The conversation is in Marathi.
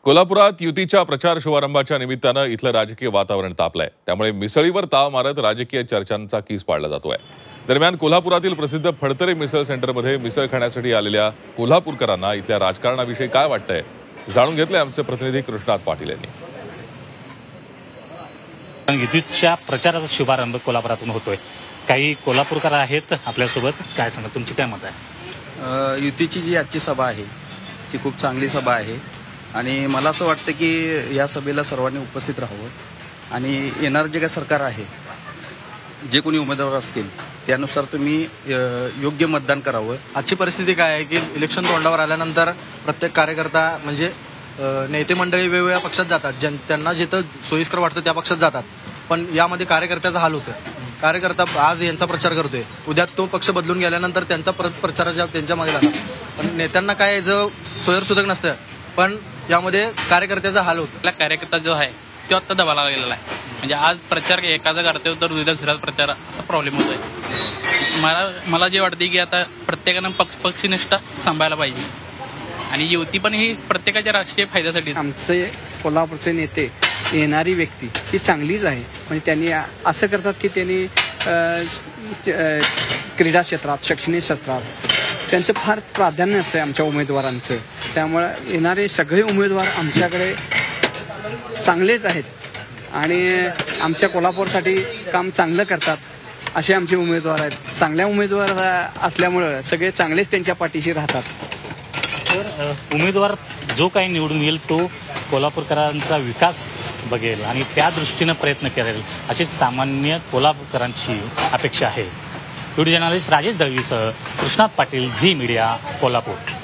कोल्हापुरात युतीच्या प्रचार शुभारंभाच्या निमित्तानं इथलं राजकीय वातावरण तापलंय। त्यामुळे मिसळीवर ताव मारत राजकीय चर्चांचा कीस पाडला जातोय। दरम्यान कोल्हापुरातील प्रसिद्ध फडतरे मिसळ सेंटरमध्ये मिसळ खाण्यासाठी आलेल्या कोल्हापूरकरांना इथल्या राजकारणाविषयी काय वाटतंय जाणून घेतलंय आमचे प्रतिनिधी कृष्णात पाटील यांनी। युतीच्या प्रचाराचा शुभारंभ कोल्हापुरातून होतोय। काही कोल्हापूरकर आहेत आपल्यासोबत, काय सांगा तुमची काय मत आहे? युतीची जी आजची सभा आहे ती खूप चांगली सभा आहे आणि मला असं वाटतं की या सभेला सर्वांनी उपस्थित राहावं आणि येणार जे काही सरकार आहे, जे कोणी उमेदवार असतील त्यानुसार तुम्ही योग्य मतदान करावं। आजची परिस्थिती काय आहे की इलेक्शन तोंडावर आल्यानंतर प्रत्येक कार्यकर्ता म्हणजे नेते मंडळी वेगवेगळ्या पक्षात जातात, त्यांना जिथं सोयीस्कर वाटतं त्या पक्षात जातात, पण यामध्ये कार्यकर्त्याचा हाल होतं। कार्यकर्ता आज यांचा प्रचार करतोय, उद्या तो पक्ष बदलून गेल्यानंतर त्यांचा परत प्रचाराच्या त्यांच्या मागे जातात, पण नेत्यांना काय याचं सोयरसुदक नसतं, पण यामध्ये कार्यकर्त्याचा हाल होतो। आपला कार्यकर्ता जो आहे तो आता दबाला गेलेला आहे। म्हणजे आज प्रचार एकाचा करतोय तर उद्या दुसऱ्याचा प्रचार असा प्रॉब्लेम होतोय। मला जे वाटते की आता प्रत्येकानं पक्षनिष्ठा सांभाळायला पाहिजे आणि युती पण ही प्रत्येकाच्या राजकीय फायद्यासाठी। आमचे कोल्हापूरचे नेते, येणारी व्यक्ती ही चांगलीच आहे, म्हणजे त्यांनी असं करतात की त्यांनी क्रीडा क्षेत्रात, शैक्षणिक क्षेत्रात त्यांचं फार प्राधान्य असतं आमच्या उमेदवारांचं। त्यामुळे येणारे सगळे उमेदवार आमच्याकडे चांगलेच आहेत आणि आमच्या कोल्हापूरसाठी काम चांगलं करतात असे आमचे उमेदवार आहेत। चांगल्या उमेदवार असल्यामुळं सगळे चांगलेच त्यांच्या पाठीशी राहतात। तर उमेदवार जो काही निवडून येईल तो कोल्हापूरकरांचा विकास बघेल आणि त्या दृष्टीनं प्रयत्न करेल अशी सामान्य कोल्हापूरकरांची अपेक्षा आहे। व्हिडिओ जर्नलिस्ट राजेश दळवीसह कृष्णात पाटील, झी मीडिया, कोल्हापूर।